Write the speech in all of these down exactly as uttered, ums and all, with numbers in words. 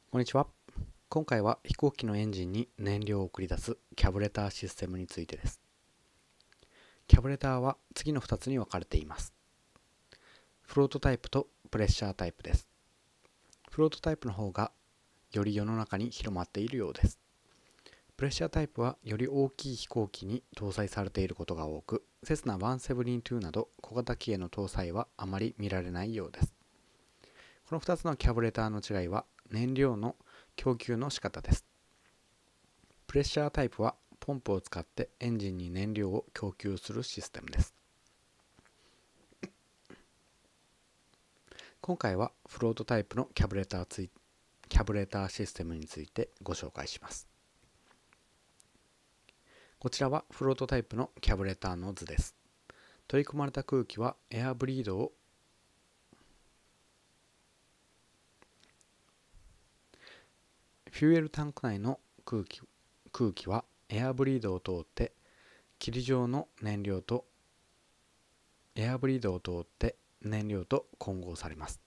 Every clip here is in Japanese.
こんにちは。今回は飛行機のエンジンに燃料を送り出すキャブレターシステムについてです。キャブレターは次のふたつに分かれています。フロートタイプとプレッシャータイプです。フロートタイプの方がより世の中に広まっているようです。プレッシャータイプはより大きい飛行機に搭載されていることが多く、セスナいちななになど小型機への搭載はあまり見られないようです。このふたつのキャブレターの違いは燃料の供給の仕方です。プレッシャータイプはポンプを使ってエンジンに燃料を供給するシステムです。今回はフロートタイプのキャブレターついキャブレターシステムについてご紹介します。こちらはフロートタイプのキャブレターの図です。取り込まれた空気はエアブリードをフューエルタンク内の空気空気はエアブリードを通って霧状の燃料とエアブリードを通って燃料と混合されます。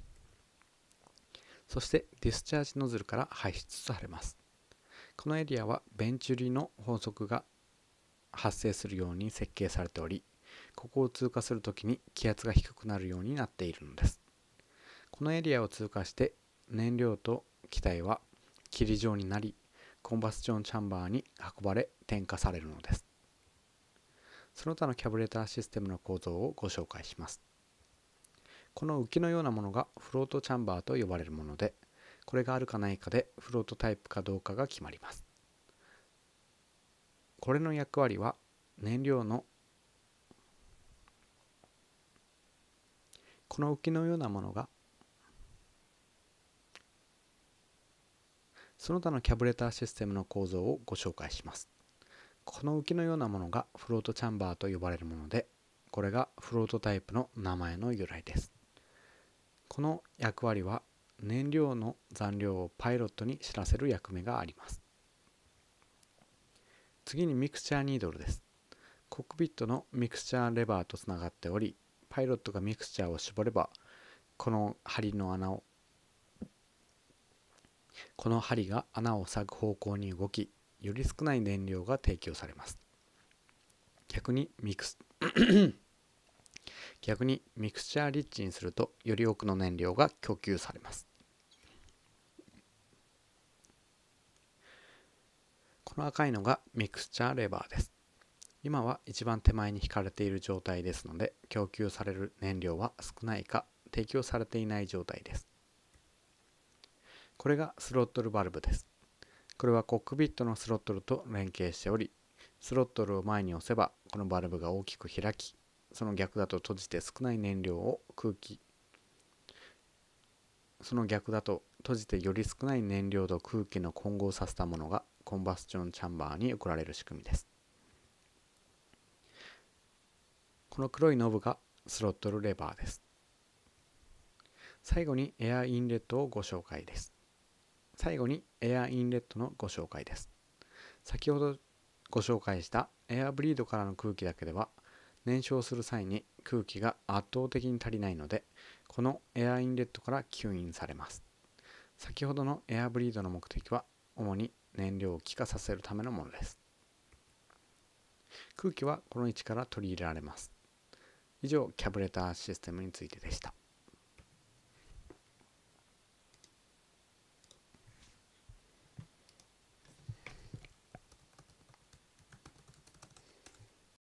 そしてディスチャージノズルから排出されます。このエリアはベンチュリの法則が発生するように設計されており、ここを通過するときに気圧が低くなるようになっているのです。このエリアを通過して燃料と気体は霧状になり、コンバスチョンチャンバーに運ばれ点火されるのです。その他のキャブレターシステムの構造をご紹介します。この浮きのようなものがフロートチャンバーと呼ばれるもので、これがあるかないかでフロートタイプかどうかが決まります。これの役割は燃料のこの浮きのようなものがその他のキャブレターシステムの構造をご紹介します。この浮きのようなものがフロートチャンバーと呼ばれるもので、これがフロートタイプの名前の由来です。この役割は燃料の残量をパイロットに知らせる役目があります。次にミクスチャーニードルです。コックピットのミクスチャーレバーとつながっており、パイロットがミクスチャーを絞れば、この針の穴をこの針が穴を塞ぐ方向に動き、より少ない燃料が提供されます。逆にミクス逆にミクスチャーリッチにすると、より多くの燃料が供給されます。この赤いのがミクスチャーレバーです。今は一番手前に引かれている状態ですので、供給される燃料は少ないか提供されていない状態です。これがスロットルバルブです。これはコックピットのスロットルと連携しており、スロットルを前に押せばこのバルブが大きく開き、その逆だと閉じて少ない燃料を空気その逆だと閉じてより少ない燃料と空気の混合させたものがコンバスチョンチャンバーに送られる仕組みです。この黒いノブがスロットルレバーです。最後にエアインレットをご紹介です。最後にエアインレットのご紹介です。先ほどご紹介したエアブリードからの空気だけでは燃焼する際に空気が圧倒的に足りないので、このエアインレットから吸引されます。先ほどのエアブリードの目的は主に燃料を気化させるためのものです。空気はこの位置から取り入れられます。以上、キャブレターシステムについてでした。